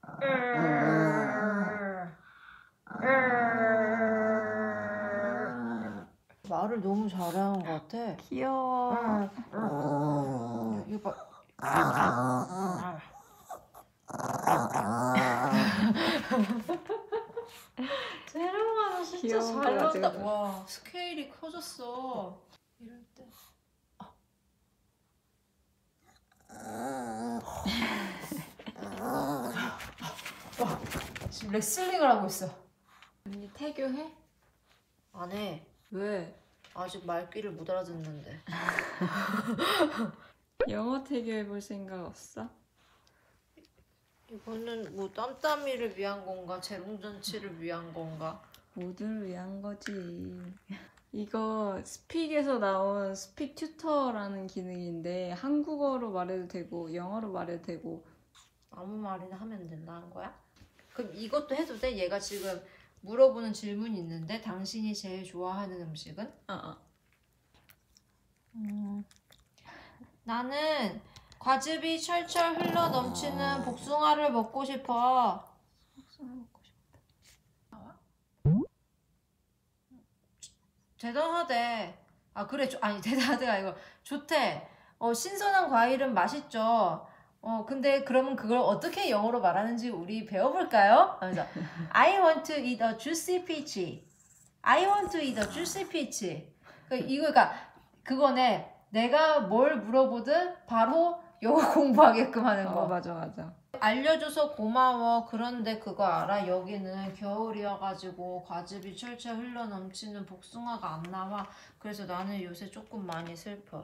말을 너무 잘하는 것 같아. 귀여워. 이거 봐. 재롱아, 너 진짜 귀여운 잘 거 논다. 가지고. 와, 스케일이 커졌어. 이럴 때. 와, 지금 레슬링을 하고 있어. 언니 태교해? 안 해. 왜? 아직 말귀를 못 알아듣는데. 영어 태교해볼 생각 없어? 이거는 뭐 땀땀이를 위한 건가? 재롱잔치를 위한 건가? 모두를 위한 거지. 이거 스픽에서 나온 스픽 튜터라는 기능인데 한국어로 말해도 되고 영어로 말해도 되고. 아무 말이나 하면 된다는 거야? 그럼 이것도 해도 돼? 얘가 지금 물어보는 질문이 있는데 당신이 제일 좋아하는 음식은? 나는 과즙이 철철 흘러 넘치는 복숭아를 먹고 싶어. 복숭아 먹고 싶다. 나와? 대단하대. 아 그래, 아니 대단하대가 아니고 좋대. 신선한 과일은 맛있죠. 근데 그러면 그걸 어떻게 영어로 말하는지 우리 배워볼까요? 그래서 I want to eat a juicy peach. I want to eat a juicy peach. 그러니까 그거네. 내가 뭘 물어보든 바로 영어 공부하게끔 하는 거. 맞아. 알려줘서 고마워. 그런데 그거 알아? 여기는 겨울이어가지고 과즙이 철철 흘러넘치는 복숭아가 안 나와. 그래서 나는 요새 조금 많이 슬퍼.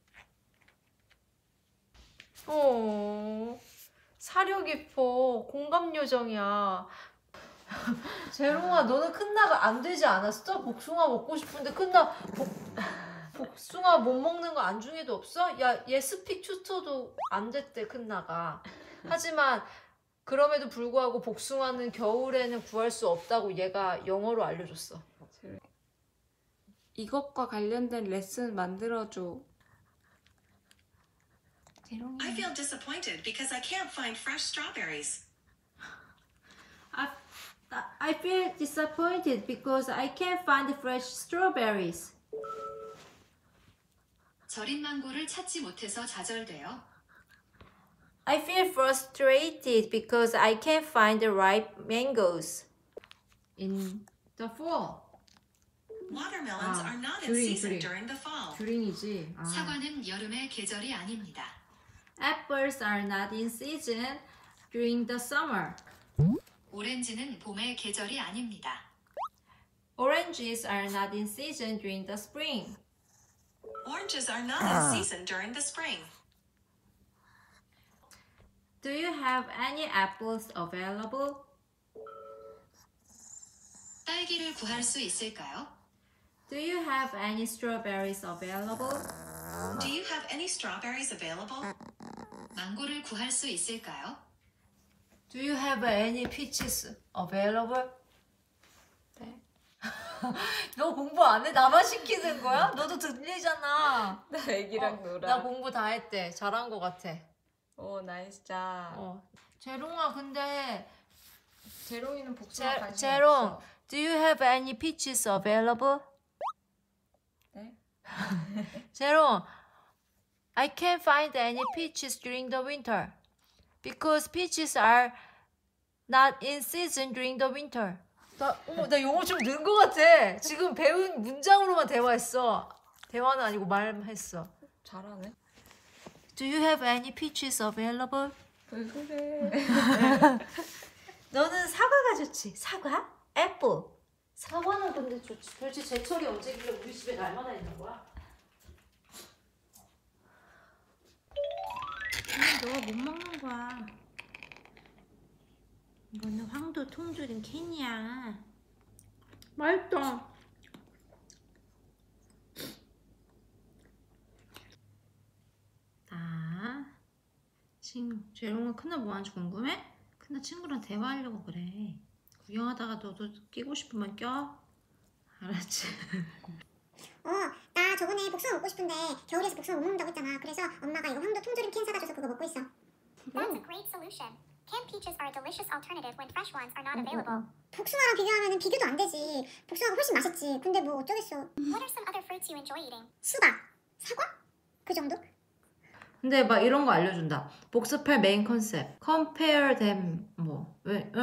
사려 깊어. 공감 요정이야. 재롱아, 너는 큰나가 안 되지 않았어? 복숭아 먹고 싶은데 큰나 복숭아 못 먹는 거 안중에도 없어? 야, 얘 스픽 튜터도 안 됐대, 큰나가. 하지만 그럼에도 불구하고 복숭아는 겨울에는 구할 수 없다고 얘가 영어로 알려줬어. 이것과 관련된 레슨 만들어줘. I feel disappointed because I can't find fresh strawberries. I feel disappointed because I can't find fresh strawberries. 절인 망고를 찾지 못해서 좌절돼요. I feel frustrated because I can't find the ripe mangoes in the fall. Watermelons are not in season during the fall. 듀링이지. 사과는 여름의 계절이 아닙니다. Apples are not in season during the summer. 오렌지는 봄의 계절이 아닙니다. Oranges are not in season during the spring. Oranges are not in season during the spring. Do you have any apples available? 딸기를 구할 수 있을까요? Do you have any strawberries available? Do you have any strawberries available? 망고를 구할 수 있을까요? Do you have any peaches available? 네. 너 공부 안 해? 나만 시키는 거야? 너도 들리잖아. 나 애기랑 놀아. 나 공부 다 했대. 잘한 거 같아. 오, 나이스 자. 재롱아, 근데 재롱이는 복숭아 관심 재롱, 없어. do you have any peaches available? 네? 재롱, I can't find any peaches during the winter because peaches are not in season during the winter. 나 영어 좀 는 거 같아. 지금 배운 문장으로만 대화했어. 대화는 아니고 말했어. 잘하네. Do you have any peaches available? 왜 그래? 너는 사과가 좋지. 사과? 애플. 사과는 근데 좋지. 도대체 제철이 언제길래 우리 집에 날마다 있는 거야? 너가 못 먹는 거야. 이거는 황도 통조림 캔이야. 맛있다. 재롱아, 큰나 뭐 하는지 궁금해? 큰나 친구랑 대화하려고 그래. 구경하다가 너도 끼고 싶으면 껴. 알았지? 나 저번에 복숭아 먹고 싶은데 겨울에서 복숭아 못 먹는다고 했잖아. 그래서 엄마가 이거 황도 통조림 캔 사다 줘서 그거 먹고 있어. That's a great solution. Canned peaches are a delicious alternative when fresh ones are not available. 복숭아랑 비교하면 비교도 안 되지. 복숭아가 훨씬 맛있지. 근데 뭐 어쩌겠어. What are some other fruits you enjoy eating? 수박, 사과? 그 정도? 근데 막 이런 거 알려준다. 복습할 메인 컨셉. compare them 뭐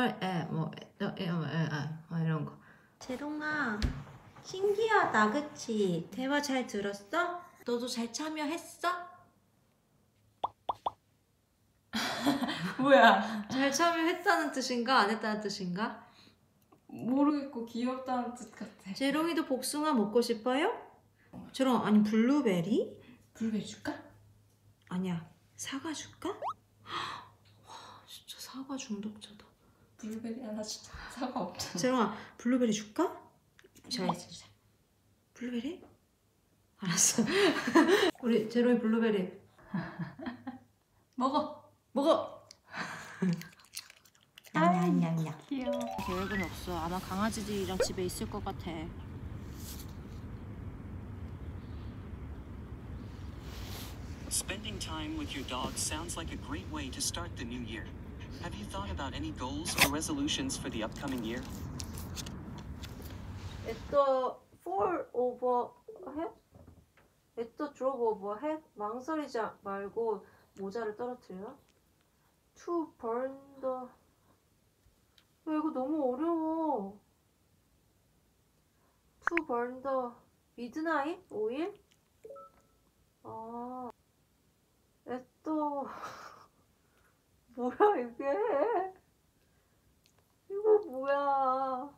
이런 거. 재롱아 신기하다 그치? 대화 잘 들었어? 너도 잘 참여했어? 뭐야? 잘 참여했다는 뜻인가 안 했다는 뜻인가? 모르겠고 귀엽다는 뜻 같아. 재롱이도 복숭아 먹고 싶어요? 재롱아 아니 블루베리? 블루베리 줄까? 아니야 사과 줄까? 와 진짜 사과 중독자다. 블루베리 하나 진짜 사과 없잖아. 재롱아 블루베리 줄까? 잘했어. 블루베리? 알았어. 우리 재롱이 블루베리 먹어. 먹어. 냠냠냠냠. 귀여워. 계획은 없어. 아마 강아지들이랑 집에 있을 것 같아. Spending time with your dog sounds like a great way to start the new year. Have you thought about any goals or resolutions for the upcoming year? At the fall overhead? At the drop overhead? 망설이지 말고 모자를 떨어뜨려. To burn the... 야, 이거 너무 어려워. To burn the midnight oil? 아... At the... 뭐야 이게? 이거 뭐야?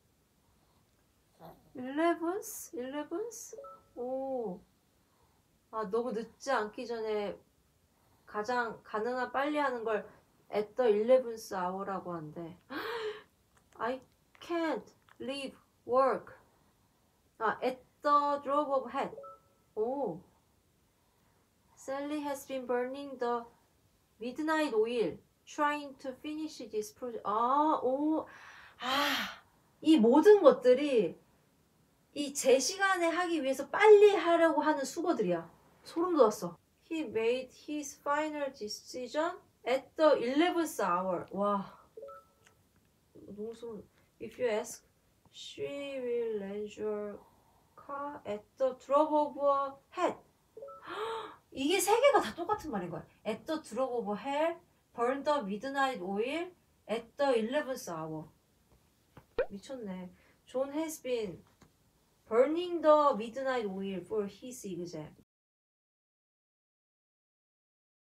11th? 오. 아, 너무 늦지 않기 전에 가장 가능한 빨리 하는 걸 at the 11th hour라고 한대. I can't leave work. 아, at the drop of hat. 오. Sally has been burning the midnight oil trying to finish this project. 아, 오. 아, 이 모든 것들이 이 제 시간에 하기 위해서 빨리 하려고 하는 수고들이야. 소름 돋았어. He made his final decision at the 11th hour. 와. 너무 소름. If you ask, she will lend your car at the drop of a hat. 이게 세 개가 다 똑같은 말인 거야. At the drop of a hat, burn the midnight oil at the 11th hour. 미쳤네. John has been burning the midnight oil for his exam.